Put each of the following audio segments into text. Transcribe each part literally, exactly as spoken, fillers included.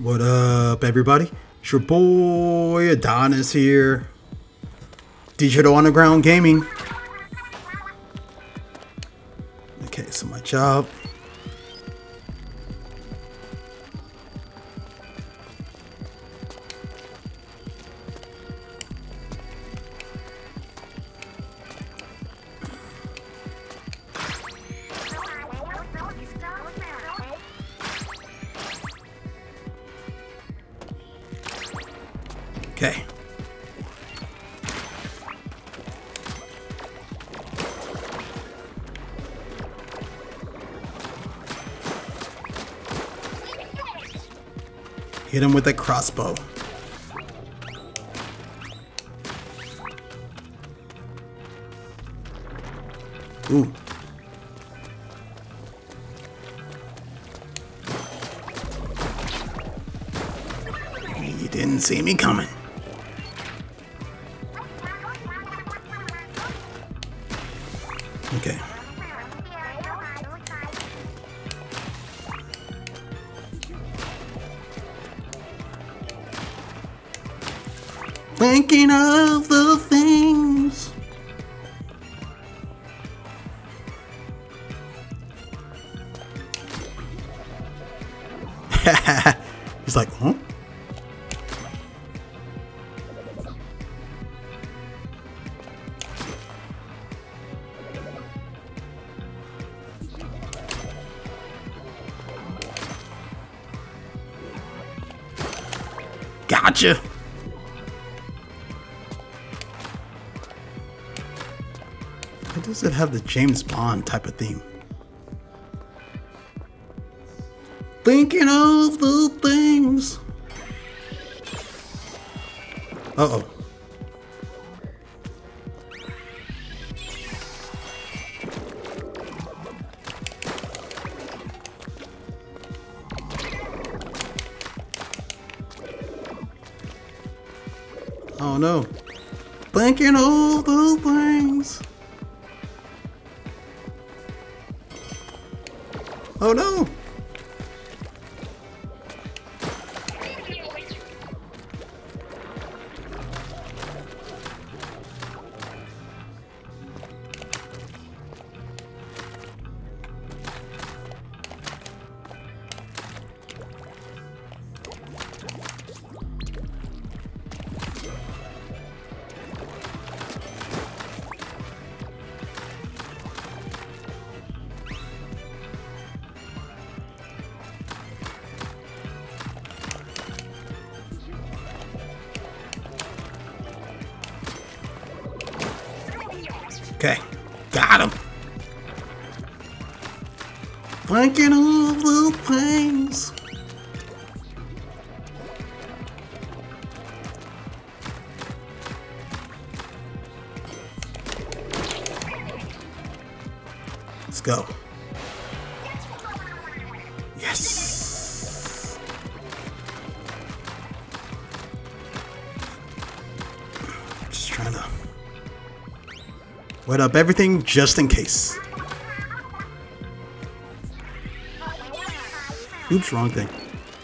What up, everybody? It's your boy Adonis here. Digital Underground Gaming. Okay, so my job. Okay. Hit him with a crossbow. Ooh. You didn't see me coming. Okay. Thinking of the things. He's like, huh? Gotcha. Why does it have the James Bond type of theme? Thinking of the things. Uh-oh. Oh no. Thinking of the things. Oh no. Okay, got him. Thinking of the things. Let's go. Yes. Just trying to wet up everything just in case. Oops, wrong thing.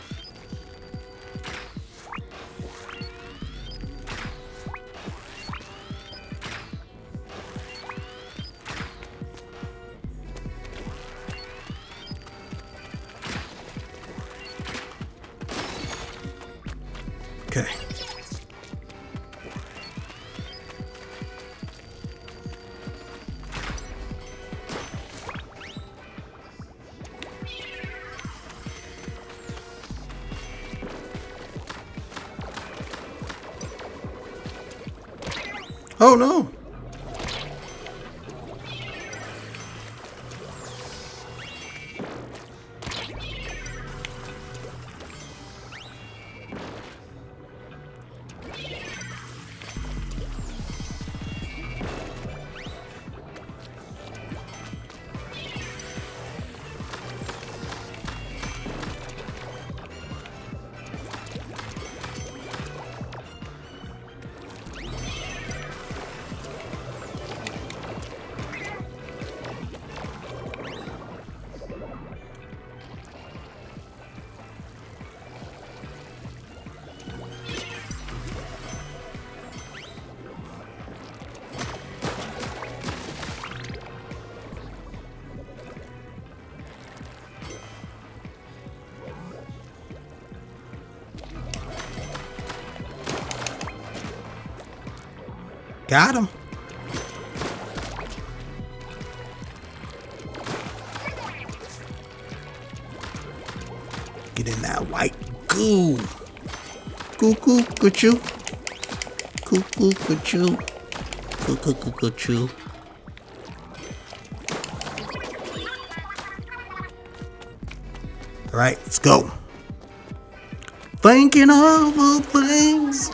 Okay. Oh no! Got him. Get in that white goo. Goo goo goo choo. Goo goo goo choo. Goo goo goo goo choo. All right, let's go. Thinking of the things.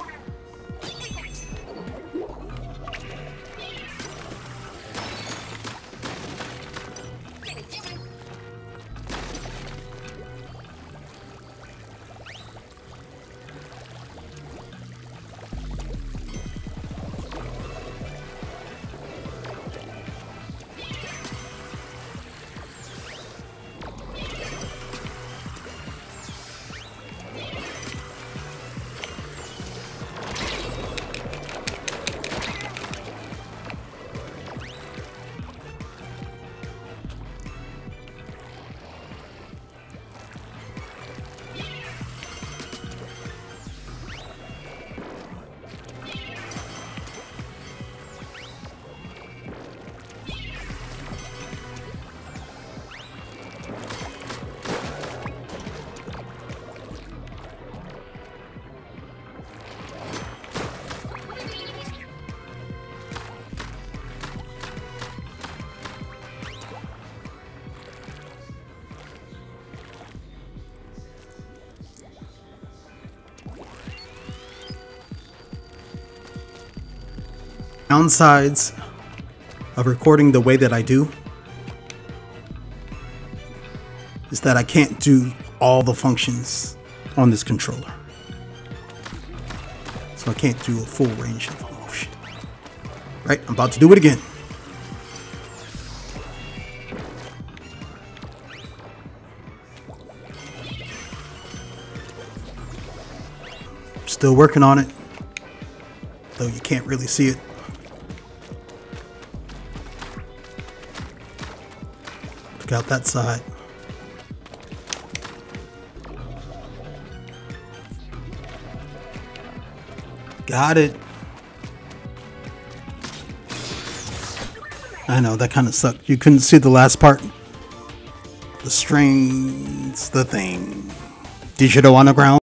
Downsides of recording the way that I do is that I can't do all the functions on this controller. So I can't do a full range of motion. Right, I'm about to do it again. Still working on it, though you can't really see it. Look out that side. Got it. I know, that kind of sucked. You couldn't see the last part. The strings, the thing. Digital on the ground.